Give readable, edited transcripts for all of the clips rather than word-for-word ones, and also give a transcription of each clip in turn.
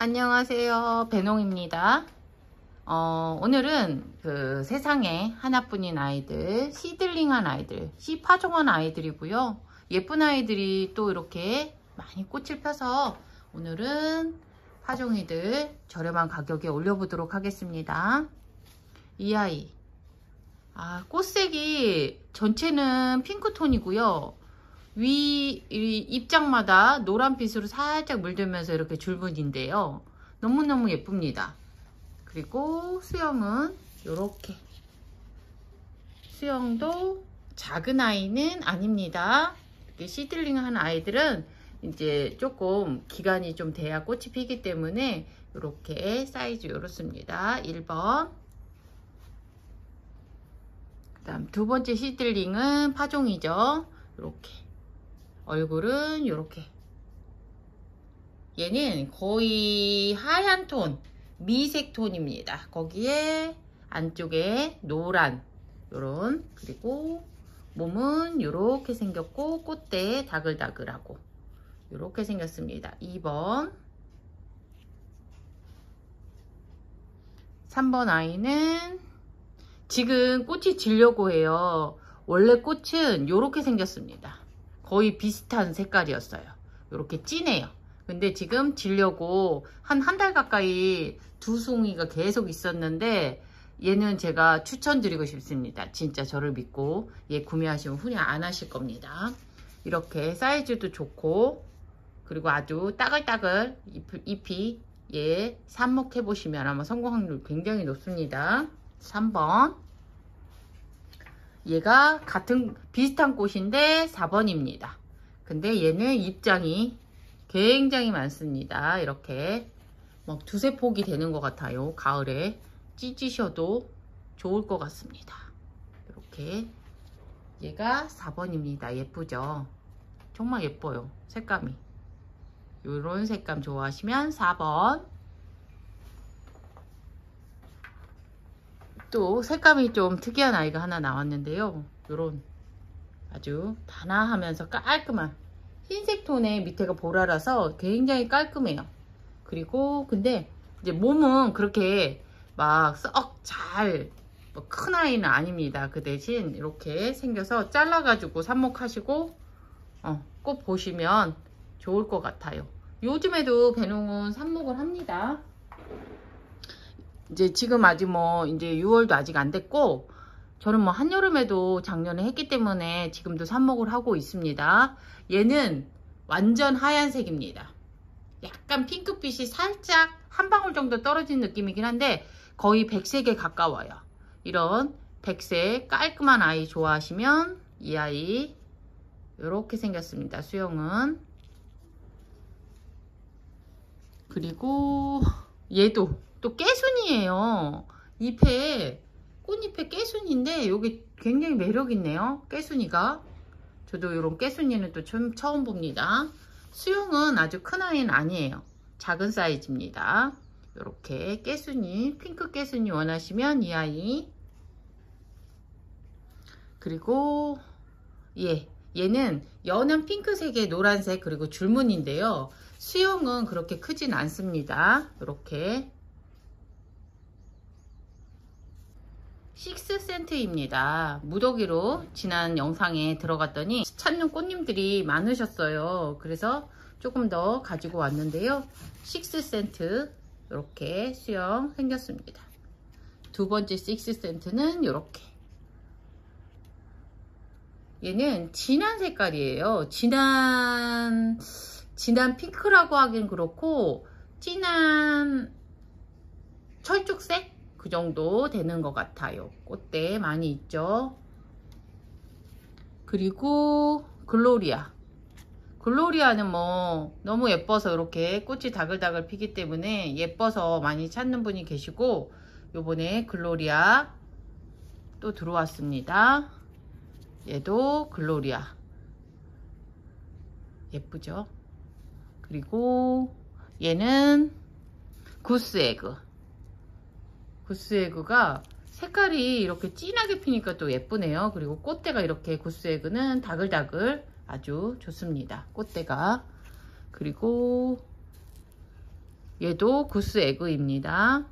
안녕하세요, 배농입니다. 오늘은 그 세상에 하나뿐인 아이들, 시들링한 아이들, 씨 파종한 아이들이고요. 예쁜 아이들이 또 이렇게 많이 꽃을 펴서 오늘은 파종이들 저렴한 가격에 올려보도록 하겠습니다. 이 아이, 꽃색이 전체는 핑크톤이고요. 위 입장마다 노란빛으로 살짝 물들면서 이렇게 줄무늬인데요. 너무너무 예쁩니다. 그리고 수영은 이렇게, 수영도 작은 아이는 아닙니다. 이렇게 시들링한 아이들은 이제 조금 기간이 좀 돼야 꽃이 피기 때문에 이렇게 사이즈 이렇습니다. 1번. 그 다음 두 번째 시들링은 파종이죠. 이렇게 얼굴은 이렇게, 얘는 거의 하얀 톤, 미색 톤입니다. 거기에 안쪽에 노란 요런, 그리고 몸은 이렇게 생겼고 꽃대 다글다글하고 이렇게 생겼습니다. 2번. 3번 아이는 지금 꽃이 지려고 해요. 원래 꽃은 이렇게 생겼습니다. 거의 비슷한 색깔이었어요. 이렇게 진해요. 근데 지금 지려고 한 달 가까이 두 송이가 계속 있었는데, 얘는 제가 추천드리고 싶습니다. 진짜 저를 믿고 얘 구매하시면 후회 안 하실 겁니다. 이렇게 사이즈도 좋고, 그리고 아주 따글따글 잎이 얘 삽목해 보시면 아마 성공 확률 굉장히 높습니다. 3번. 얘가 비슷한 꽃인데 4번입니다. 근데 얘는 입장이 굉장히 많습니다. 이렇게 막 두세 폭이 되는 것 같아요. 가을에 찢으셔도 좋을 것 같습니다. 이렇게 얘가 4번입니다. 예쁘죠? 정말 예뻐요. 색감이. 이런 색감 좋아하시면 4번. 또 색감이 좀 특이한 아이가 하나 나왔는데요. 요런 아주 단아하면서 깔끔한 흰색 톤의 밑에가 보라라서 굉장히 깔끔해요. 그리고 근데 이제 몸은 그렇게 막 썩 잘 큰 아이는 아닙니다. 그 대신 이렇게 생겨서 잘라가지고 삽목하시고 꽃 보시면 좋을 것 같아요. 요즘에도 배농은 삽목을 합니다. 이제 지금 아직 이제 6월도 아직 안 됐고, 저는 한여름에도 작년에 했기 때문에 지금도 삽목을 하고 있습니다. 얘는 완전 하얀색입니다. 약간 핑크빛이 살짝 한 방울 정도 떨어진 느낌이긴 한데 거의 백색에 가까워요. 이런 백색 깔끔한 아이 좋아하시면 이 아이 이렇게 생겼습니다. 수영은. 그리고 얘도 또 깨순이에요. 꽃잎에 깨순인데 여기 굉장히 매력 있네요. 깨순이가. 저도 이런 깨순이는 또 처음 봅니다. 수영은 아주 큰 아이는 아니에요. 작은 사이즈입니다. 이렇게 깨순이, 핑크 깨순이 원하시면 이 아이. 그리고 얘는 연한 핑크색에 노란색 그리고 줄무늬인데요. 수영은 그렇게 크진 않습니다. 이렇게 6센트입니다. 무더기로 지난 영상에 들어갔더니 찾는 꽃님들이 많으셨어요. 그래서 조금 더 가지고 왔는데요. 6센트 이렇게 수영 생겼습니다. 두 번째 6센트는 이렇게, 얘는 진한 색깔이에요. 진한 핑크라고 하긴 그렇고 진한 철쭉색? 그 정도 되는 것 같아요. 꽃대 많이 있죠. 그리고 글로리아는 너무 예뻐서 이렇게 꽃이 다글다글 피기 때문에 예뻐서 많이 찾는 분이 계시고, 요번에 글로리아 또 들어왔습니다. 얘도 글로리아 예쁘죠? 그리고 얘는 구스에그가 색깔이 이렇게 진하게 피니까 또 예쁘네요. 그리고 꽃대가 이렇게, 구스에그는 다글다글 아주 좋습니다. 꽃대가. 그리고 얘도 구스 에그입니다.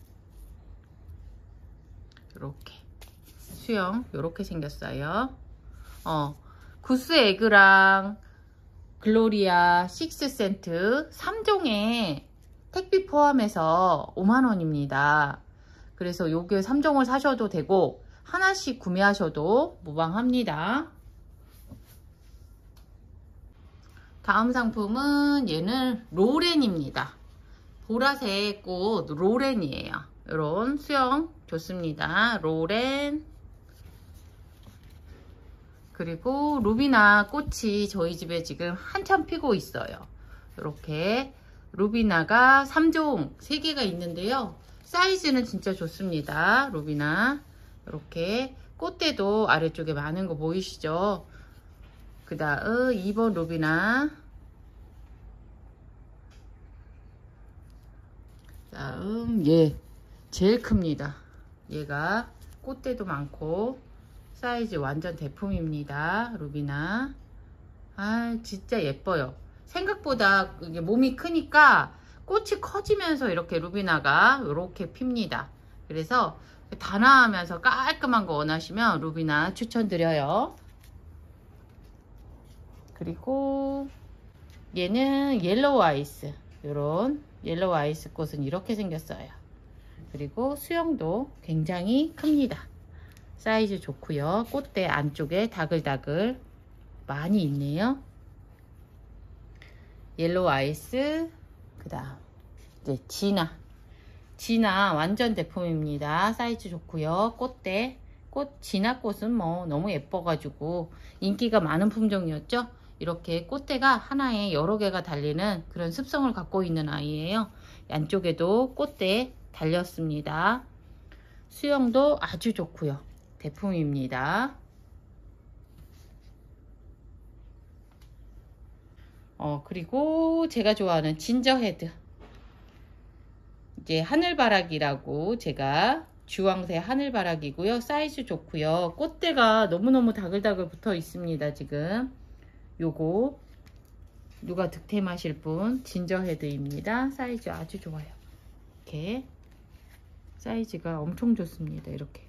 이렇게 수영 이렇게 생겼어요. 구스 에그랑 글로리아 6센트 3종에 택비 포함해서 5만원입니다. 그래서 요게 3종을 사셔도 되고 하나씩 구매하셔도 무방합니다. 다음 상품은 얘는 로렌입니다. 보라색 꽃 로렌이에요. 이런 수영 좋습니다. 로렌. 그리고 루비나 꽃이 저희 집에 지금 한참 피고 있어요. 이렇게 루비나가 3종 3개가 있는데요. 사이즈는 진짜 좋습니다. 루비나. 이렇게 꽃대도 아래쪽에 많은 거 보이시죠? 그 다음 2번 루비나. 다음 얘 제일 큽니다. 얘가 꽃대도 많고 사이즈 완전 대품입니다. 루비나. 아 진짜 예뻐요. 생각보다 이게 몸이 크니까 꽃이 커지면서 이렇게 루비나가 이렇게 핍니다. 그래서 단아하면서 깔끔한 거 원하시면 루비나 추천드려요. 그리고 얘는 옐로우 아이스. 요런 옐로우 아이스 꽃은 이렇게 생겼어요. 그리고 수영도 굉장히 큽니다. 사이즈 좋고요. 꽃대 안쪽에 다글다글 많이 있네요. 옐로우 아이스. 그 다음 이제 지나 완전 대품입니다. 사이즈 좋고요. 꽃대 지나꽃은 뭐 너무 예뻐가지고 인기가 많은 품종이었죠. 이렇게 꽃대가 하나에 여러 개가 달리는 그런 습성을 갖고 있는 아이예요. 안쪽에도 꽃대 달렸습니다. 수영도 아주 좋고요. 대품입니다. 그리고 제가 좋아하는 진저헤드. 이제 하늘바라기라고 제가 주황색 하늘바라기고요. 사이즈 좋고요. 꽃대가 너무너무 다글다글 붙어 있습니다. 지금 요거 누가 득템하실 분 진저헤드입니다. 사이즈 아주 좋아요. 이렇게 사이즈가 엄청 좋습니다. 이렇게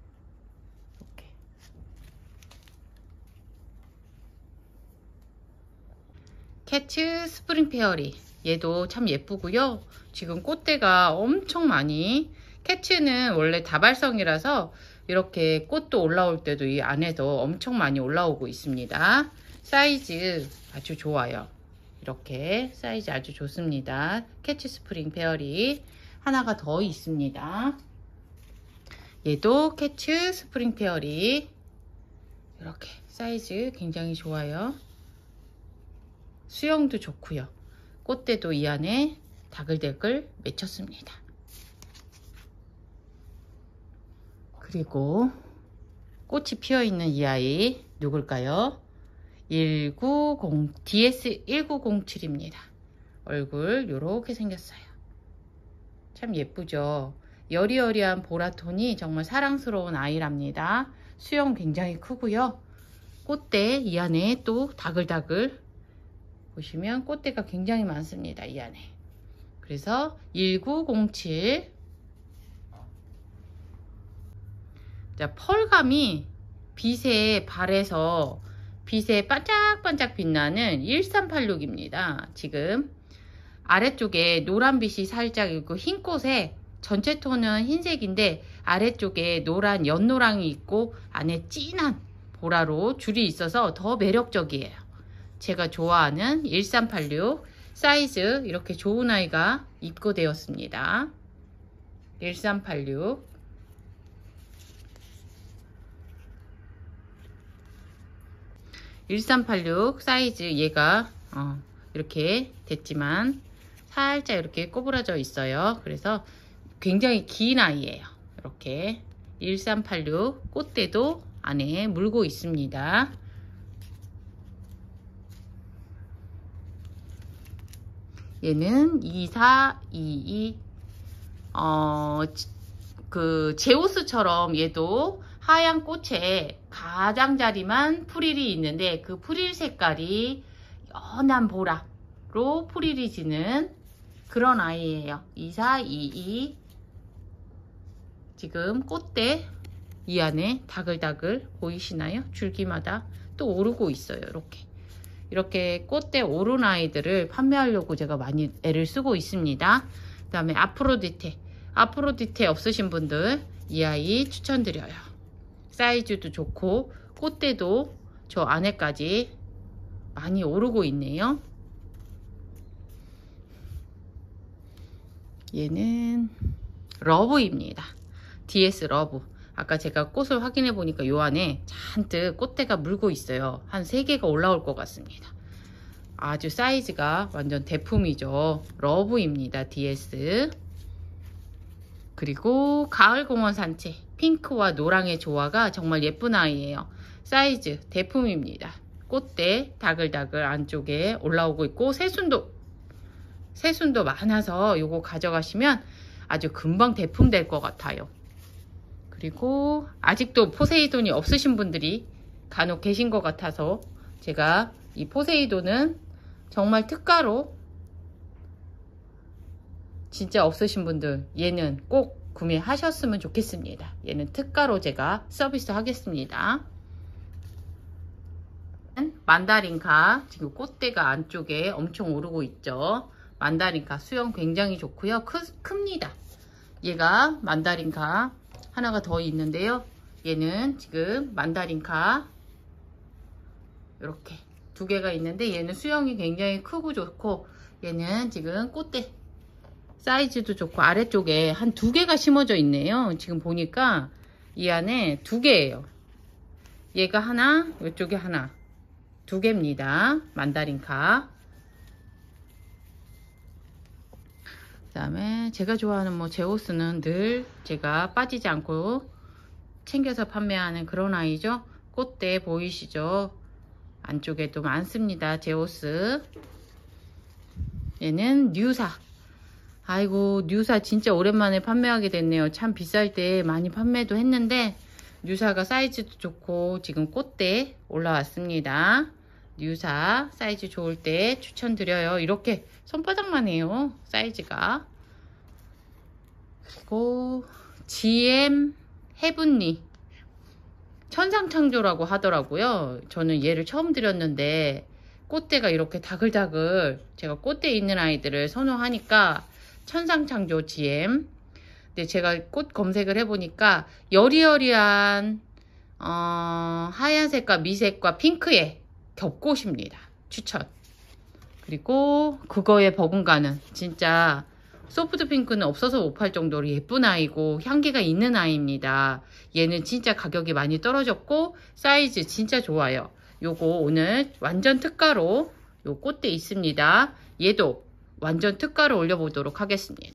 캐츠 스프링 페어리. 얘도 참 예쁘고요. 지금 꽃대가 엄청 많이. 캐츠는 원래 다발성이라서 이렇게 꽃도 올라올 때도 이 안에도 엄청 많이 올라오고 있습니다. 사이즈 아주 좋아요. 이렇게 사이즈 아주 좋습니다. 캐치 스프링 페어리 하나가 더 있습니다. 얘도 캐치 스프링 페어리 이렇게 사이즈 굉장히 좋아요. 수영도 좋고요. 꽃대도 이 안에 다글다글 맺혔습니다. 그리고 꽃이 피어있는 이 아이 누굴까요? DS1907입니다. 얼굴 요렇게 생겼어요. 참 예쁘죠? 여리여리한 보라톤이 정말 사랑스러운 아이랍니다. 수영 굉장히 크고요. 꽃대 이 안에 또 다글다글 보시면 꽃대가 굉장히 많습니다. 이 안에. 그래서 1907. 자, 펄감이 빛에 발에서 빛에 반짝반짝 빛나는 1386입니다. 지금 아래쪽에 노란빛이 살짝 있고 흰 꽃에 전체 톤은 흰색인데 아래쪽에 노란 연노랑이 있고 안에 진한 보라로 줄이 있어서 더 매력적이에요. 제가 좋아하는 1386 사이즈 이렇게 좋은 아이가 입고되었습니다. 1386 1386 사이즈 얘가 이렇게 됐지만 살짝 이렇게 꼬부라져 있어요. 그래서 굉장히 긴 아이예요. 이렇게 1386 꽃대도 안에 물고 있습니다. 얘는 2422 그 제우스처럼 얘도 하얀 꽃에 가장자리만 프릴이 있는데 그 프릴 색깔이 연한 보라로 프릴이 지는 그런 아이예요. 2422. 지금 꽃대 이 안에 다글다글 보이시나요? 줄기마다 또 오르고 있어요. 이렇게 꽃대 오른 아이들을 판매하려고 제가 많이 애를 쓰고 있습니다. 그 다음에 아프로디테 없으신 분들 이 아이 추천드려요. 사이즈도 좋고 꽃대도 저 안에까지 많이 오르고 있네요. 얘는 러브입니다. DS 러브. 아까 제가 꽃을 확인해 보니까 요 안에 잔뜩 꽃대가 물고 있어요. 한 3개가 올라올 것 같습니다. 아주 사이즈가 완전 대품이죠. 러브입니다. DS. 그리고 가을공원 산책. 핑크와 노랑의 조화가 정말 예쁜 아이예요. 사이즈 대품입니다. 꽃대 다글다글 안쪽에 올라오고 있고 새순도 많아서 요거 가져가시면 아주 금방 대품 될 것 같아요. 그리고 아직도 포세이돈이 없으신 분들이 간혹 계신 것 같아서 제가 이 포세이돈은 정말 특가로 진짜 없으신 분들 얘는 꼭 구매하셨으면 좋겠습니다. 얘는 특가로 제가 서비스 하겠습니다. 만다린카 지금 꽃대가 안쪽에 엄청 오르고 있죠. 만다린카 수영 굉장히 좋고요. 큽니다. 얘가 만다린카 하나가 더 있는데요. 얘는 지금 만다린카 이렇게 2개가 있는데 얘는 수영이 굉장히 크고 좋고 얘는 지금 꽃대 사이즈도 좋고 아래쪽에 한 2개가 심어져 있네요. 지금 보니까 이 안에 2개예요. 얘가 하나, 이쪽에 하나 2개입니다. 만다린카. 그 다음에 제가 좋아하는 제오스는 늘 제가 빠지지 않고 챙겨서 판매하는 그런 아이죠. 꽃대 보이시죠? 안쪽에도 많습니다. 제오스. 얘는 뉴사. 아이고 뉴사 진짜 오랜만에 판매하게 됐네요. 참 비쌀 때 많이 판매도 했는데 뉴사가 사이즈도 좋고 지금 꽃대 올라왔습니다. 뉴사 사이즈 좋을 때 추천드려요. 이렇게 손바닥만 해요. 사이즈가. 그리고 GM 헤븐리 천상창조라고 하더라고요. 저는 얘를 처음 드렸는데 꽃대가 이렇게 다글다글 제가 꽃대 있는 아이들을 선호하니까 천상창조 GM. 근데 제가 꽃 검색을 해보니까 여리여리한 하얀색과 미색과 핑크의 겹꽃입니다. 추천. 그리고 그거에 버금가는 진짜 소프트 핑크는 없어서 못 팔 정도로 예쁜 아이고 향기가 있는 아이입니다. 얘는 진짜 가격이 많이 떨어졌고 사이즈 진짜 좋아요. 요거 오늘 완전 특가로 요 꽃대 있습니다. 얘도 완전 특가로 올려보도록 하겠습니다.